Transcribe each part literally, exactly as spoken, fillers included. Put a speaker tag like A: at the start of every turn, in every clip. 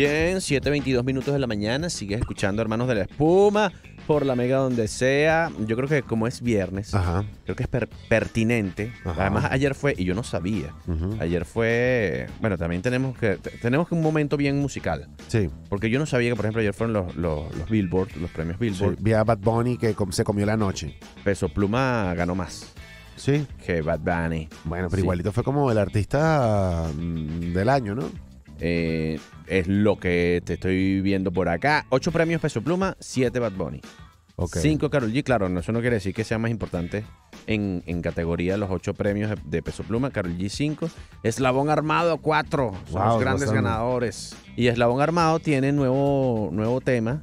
A: Bien, siete veintidós minutos de la mañana, sigues escuchando Hermanos de la Espuma por la Mega donde sea. Yo creo que como es viernes,
B: Ajá.
A: creo que es per pertinente.
B: Ajá.
A: Además, ayer fue, y yo no sabía,
B: Uh-huh.
A: ayer fue, bueno, también tenemos que, tenemos que un momento bien musical.
B: Sí.
A: Porque yo no sabía que, por ejemplo, ayer fueron los, los, los Billboard, los premios
B: Sí.
A: Billboard.
B: Vi a Bad Bunny que com- se comió la noche.
A: Peso Pluma ganó más
B: Sí.
A: que Bad Bunny.
B: Bueno, pero
A: Sí.
B: igualito fue como el artista mm, del año, ¿no?
A: Eh, es lo que te estoy viendo por acá. Ocho premios Peso Pluma, siete Bad Bunny.
B: Ok.
A: Cinco Karol G, claro, no, eso no quiere decir que sea más importante en, en categoría los ocho premios de, de Peso Pluma. Karol G cinco, Eslabón Armado cuatro, son
B: Wow,
A: los grandes
B: bastante.
A: ganadores. Y Eslabón Armado tiene nuevo, nuevo tema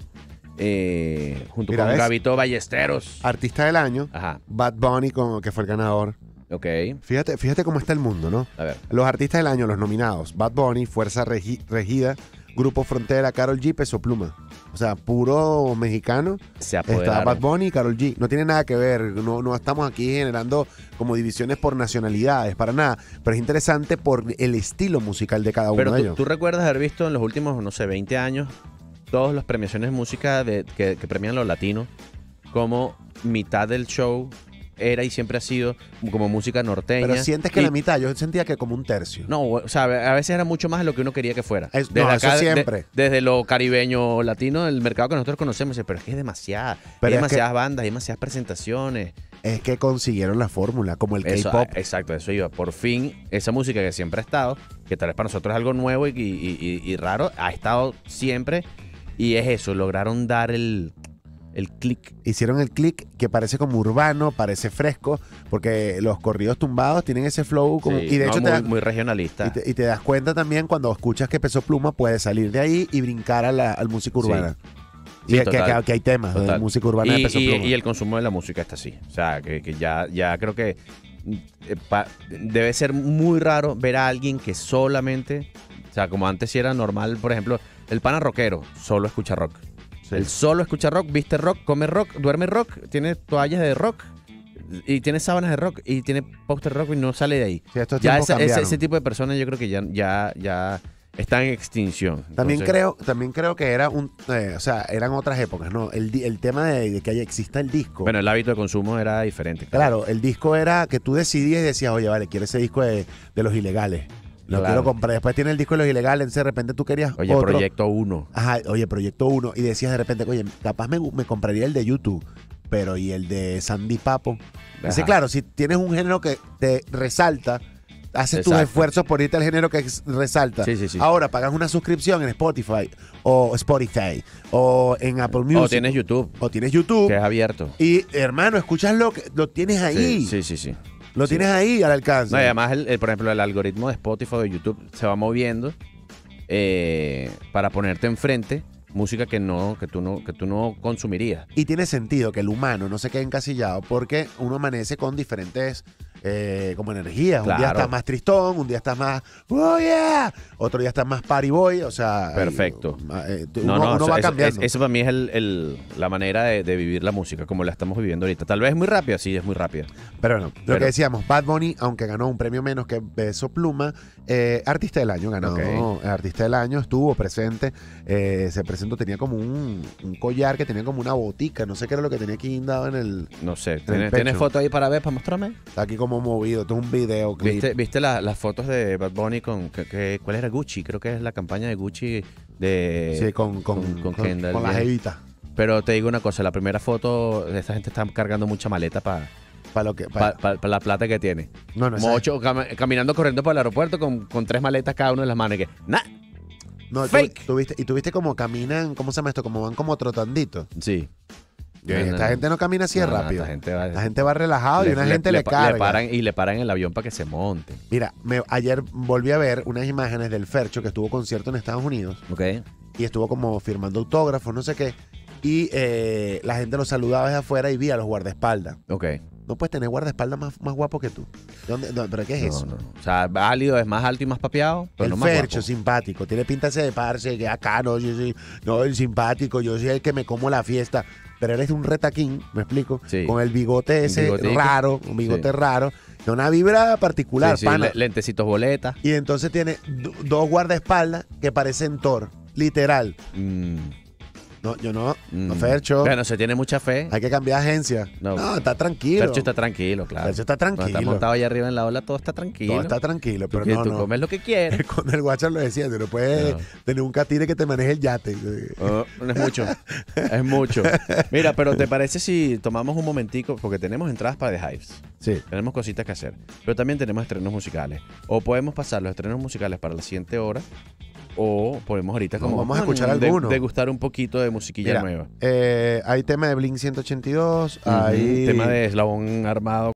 A: eh, junto
B: Mira,
A: con
B: ¿ves?
A: Gabito Ballesteros.
B: Artista del año,
A: Ajá,
B: Bad Bunny, con, que fue el ganador.
A: ok,
B: Fíjate, fíjate cómo está el mundo, ¿no?
A: a ver.
B: Los artistas del año, los nominados: Bad Bunny, Fuerza Regi- Regida, Grupo Frontera, Karol G, Peso Pluma. O sea, puro mexicano.
A: Se
B: Está
A: apoderaron.
B: Bad Bunny y Karol G. No tiene nada que ver. No, no estamos aquí generando como divisiones por nacionalidades, para nada. Pero es interesante por el estilo musical de cada uno
A: Pero
B: de
A: tú,
B: ellos.
A: tú recuerdas haber visto en los últimos, no sé, veinte años, todas las premiaciones de música de, que, que premian los latinos, como mitad del show era y siempre ha sido como música norteña.
B: Pero sientes que
A: y-
B: la mitad, yo sentía que como un tercio.
A: No, o sea, a veces era mucho más de lo que uno quería que fuera.
B: Es- no, eso
A: de-
B: siempre.
A: desde lo caribeño latino, el mercado que nosotros conocemos, dice, pero es que es demasiada.
B: Pero
A: hay
B: es
A: demasiadas bandas, hay demasiadas presentaciones.
B: Es que consiguieron la fórmula, como el
A: Eso,
B: K-pop.
A: ah, exacto, eso iba. Por fin, esa música que siempre ha estado, que tal vez para nosotros es algo nuevo y, y- y- y raro, ha estado siempre. Y es eso, lograron dar el, el clic.
B: Hicieron el click que parece como urbano, parece fresco, porque los corridos tumbados tienen ese flow como,
A: Sí,
B: y de
A: no,
B: hecho
A: muy,
B: te, da-
A: muy regionalista.
B: y, te, y te das cuenta también cuando escuchas que Peso Pluma puede salir de ahí y brincar a la al música urbana.
A: Sí,
B: y que,
A: total.
B: que- que hay temas de
A: Total.
B: música urbana de
A: y,
B: Peso
A: y-
B: Pluma.
A: y el consumo de la música está así. O sea, que, que ya, ya creo que eh, pa- debe ser muy raro ver a alguien que solamente, o sea, como antes sí era normal, por ejemplo, el pana rockero solo escucha rock.
B: Sí.
A: Él solo escucha rock, viste rock, come rock, duerme rock, tiene toallas de rock y tiene sábanas de rock y tiene póster rock y no sale de ahí.
B: Sí, estos
A: Ya
B: tiempos
A: esa- ese,
B: cambiaron.
A: ese tipo de personas yo creo que ya, ya, ya están en extinción.
B: También
A: Entonces,
B: creo, también creo que era un, eh, o sea, eran otras épocas, ¿no? El, di- el tema de, de que haya- exista el disco.
A: Bueno, el hábito de consumo era diferente.
B: Claro, el disco era que tú decidías y decías, oye, vale, quiero ese disco de, de Los Ilegales. Lo
A: Claro.
B: quiero comprar. Después tiene el disco de Los Ilegales, entonces de repente tú querías
A: Oye,
B: otro.
A: Proyecto uno.
B: Ajá, oye, Proyecto uno. Y decías de repente, oye, capaz me, me compraría el de YouTube, pero ¿y el de Sandy Papo? Dice,
A: Ajá.
B: claro, si tienes un género que te resalta, haces tus
A: Exacto.
B: esfuerzos por irte al género que ex- resalta.
A: Sí, sí, sí.
B: Ahora pagas una suscripción en Spotify o Spotify o en Apple Music.
A: O tienes YouTube,
B: o tienes YouTube.
A: que es abierto.
B: Y hermano, escuchas lo que lo tienes ahí.
A: Sí, sí, sí. sí.
B: Lo
A: Sí.
B: tienes ahí al alcance.
A: No, y además, el, el- por ejemplo, el algoritmo de Spotify o de YouTube se va moviendo eh, para ponerte enfrente música que no, que tú no, que tú no consumirías.
B: Y tiene sentido que el humano no se quede encasillado porque uno amanece con diferentes eh, como energías. Un día
A: Claro.
B: estás más tristón, un día estás más oh yeah, otro día estás más party boy, o sea,
A: Perfecto.
B: eh, tú-
A: No,
B: uno,
A: no,
B: uno
A: eso,
B: va
A: eso-
B: cambiando.
A: es- eso para mí es el, el- la manera de, de vivir la música, como la estamos viviendo ahorita. Tal vez es muy rápida, sí, es muy rápida.
B: Pero bueno, lo
A: Pero-
B: que decíamos, Bad Bunny, aunque ganó un premio menos que Peso Pluma, eh, artista del año ganó.
A: Ok.
B: Artista del año estuvo presente, eh, se presentó, tenía como un, un collar que tenía como una botica, no sé qué era lo que tenía aquí guindado en el,
A: No sé,
B: el
A: ¿tienes,
B: pecho.
A: ¿tienes foto ahí para ver, para mostrarme?
B: está aquí como movido, todo un video clip.
A: ¿Viste, viste la- las fotos de Bad Bunny con, que, que- ¿cuál era Gucci? Creo que es la campaña de Gucci de...
B: Sí, con, con,
A: con- con
B: con,
A: Kendall,
B: con la
A: bien.
B: jevita.
A: Pero te digo una cosa, la primera foto, esta gente está cargando mucha maleta para
B: Para lo que. pa-
A: la plata que tiene.
B: no, no,
A: Como
B: esa-
A: ocho, cam- caminando, corriendo por el aeropuerto con, con tres maletas cada uno en las manos. Y que, nah,
B: no, tú-
A: fake.
B: tú viste- y tú viste como caminan, ¿cómo se llama esto? Como van como trotandito.
A: sí.
B: Y esta gente no camina así de
A: No, no,
B: rápido.
A: esta gente va,
B: La gente va relajado y una gente le,
A: pa-
B: carga.
A: paran, y le paran el avión para que se monte.
B: Mira, me- ayer volví a ver unas imágenes del Fercho que estuvo concierto en Estados Unidos
A: ¿Ok?
B: y estuvo como firmando autógrafos, no sé qué. Y eh, la gente lo saludaba desde afuera y vi a los guardaespaldas.
A: Ok.
B: No puedes tener guardaespaldas más, más guapo que tú. ¿Dónde, dónde- ¿Pero qué es
A: No,
B: eso?
A: no. O sea, válido, es más alto y más papeado, pero
B: El
A: no más
B: Fercho,
A: guapo.
B: simpático. Tiene pinta ese de parce, que acá no, yo soy, no, el simpático, yo soy el que me como la fiesta. Pero eres un retaquín, ¿me explico?
A: Sí.
B: Con el bigote ese
A: bigotico.
B: raro, un bigote
A: Sí.
B: raro. De una vibra particular,
A: Sí, sí,
B: pana.
A: le- lentecitos boletas.
B: Y entonces tiene do- dos guardaespaldas que parecen Thor. literal.
A: Mm,
B: No, yo no. No,
A: mm.
B: Fercho.
A: Bueno, se tiene mucha fe.
B: Hay que cambiar de agencia.
A: No.
B: No, está tranquilo.
A: Fercho está tranquilo, claro.
B: Fercho está
A: Cuando
B: tranquilo.
A: está montado allá arriba en la ola, todo está tranquilo.
B: Todo está tranquilo,
A: Tú,
B: pero
A: que-
B: no,
A: tú
B: no.
A: comes lo que quieres.
B: Con el Guachar lo decía, tú no puedes
A: No.
B: tener un catire que te maneje el yate.
A: Oh, no es mucho. Es mucho. Mira, pero ¿te parece si tomamos un momentico? Porque tenemos entradas para The Hives.
B: Sí.
A: Tenemos cositas que hacer. Pero también tenemos estrenos musicales. O podemos pasar los estrenos musicales para la siguiente hora. O podemos ahorita
B: No,
A: como
B: vamos a escuchar
A: de-
B: alguno.
A: degustar un poquito de musiquilla
B: Mira,
A: nueva.
B: eh, hay tema de Blink ciento ochenta y dos,
A: Ujú,
B: hay
A: tema de eslabón armado